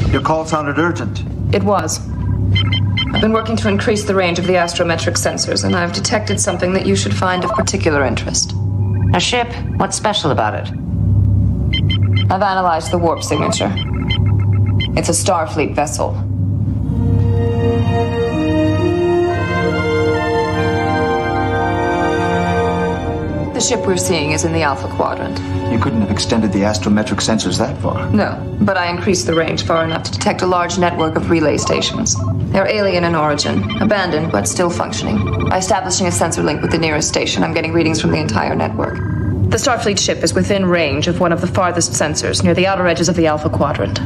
Your call sounded urgent. It was. I've been working to increase the range of the astrometric sensors, and I've detected something that you should find of particular interest. A ship? What's special about it? I've analyzed the warp signature. It's a Starfleet vessel. The ship we're seeing is in the Alpha Quadrant. You couldn't have extended the astrometric sensors that far. No, but I increased the range far enough to detect a large network of relay stations. They're alien in origin, abandoned but still functioning. By establishing a sensor link with the nearest station, I'm getting readings from the entire network. The Starfleet ship is within range of one of the farthest sensors, near the outer edges of the Alpha Quadrant.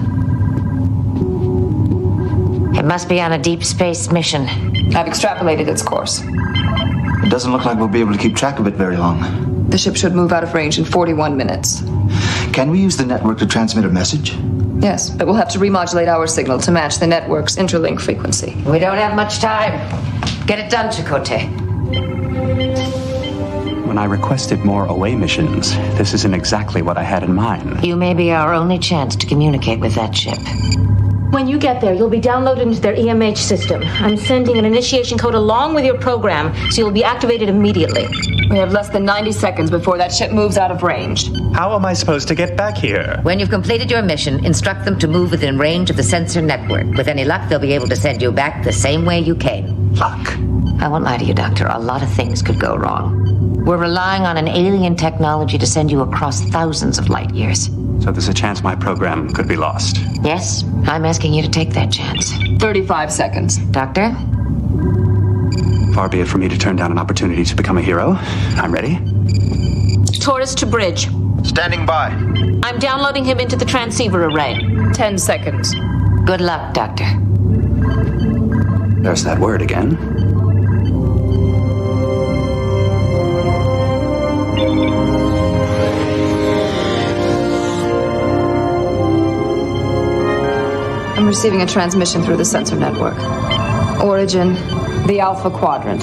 It must be on a deep space mission. I've extrapolated its course. It doesn't look like we'll be able to keep track of it very long. The ship should move out of range in 41 minutes. Can we use the network to transmit a message? Yes, but we'll have to remodulate our signal to match the network's interlink frequency. We don't have much time. Get it done, Chakotay. When I requested more away missions, this isn't exactly what I had in mind. You may be our only chance to communicate with that ship. When you get there, you'll be downloaded into their EMH system. I'm sending an initiation code along with your program, so you'll be activated immediately. We have less than 90 seconds before that ship moves out of range. How am I supposed to get back here? When you've completed your mission, instruct them to move within range of the sensor network. With any luck, they'll be able to send you back the same way you came. Luck? I won't lie to you, Doctor. A lot of things could go wrong. We're relying on an alien technology to send you across thousands of light years. So there's a chance my program could be lost. Yes, I'm asking you to take that chance. 35 seconds. Doctor? Far be it for me to turn down an opportunity to become a hero. I'm ready. Torres to bridge. Standing by. I'm downloading him into the transceiver array. 10 seconds. Good luck, Doctor. There's that word again. I'm receiving a transmission through the sensor network. Origin, the Alpha Quadrant.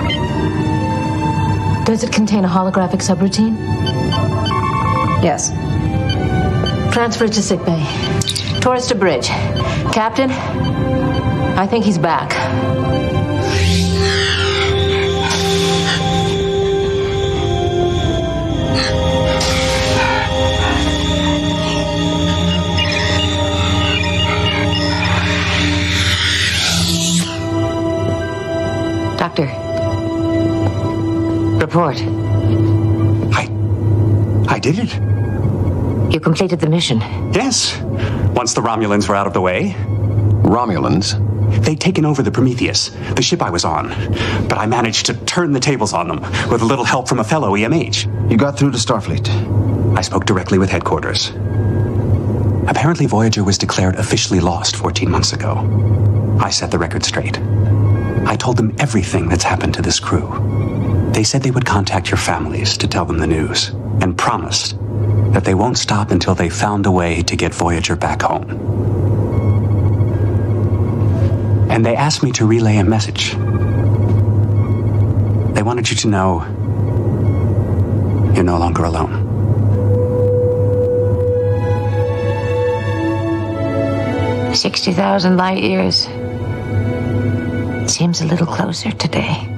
Does it contain a holographic subroutine? Yes. Transfer to sickbay. Torres to bridge. Captain, I think he's back. Doctor. Report. I did it. You completed the mission. Yes. Once the Romulans were out of the way. Romulans? They'd taken over the Prometheus, the ship I was on. But I managed to turn the tables on them with a little help from a fellow EMH. You got through to Starfleet. I spoke directly with headquarters. Apparently Voyager was declared officially lost 14 months ago. I set the record straight. I told them everything that's happened to this crew. They said they would contact your families to tell them the news, and promised that they won't stop until they found a way to get Voyager back home. And they asked me to relay a message. They wanted you to know you're no longer alone. $60,000 light years. Seems a little closer today.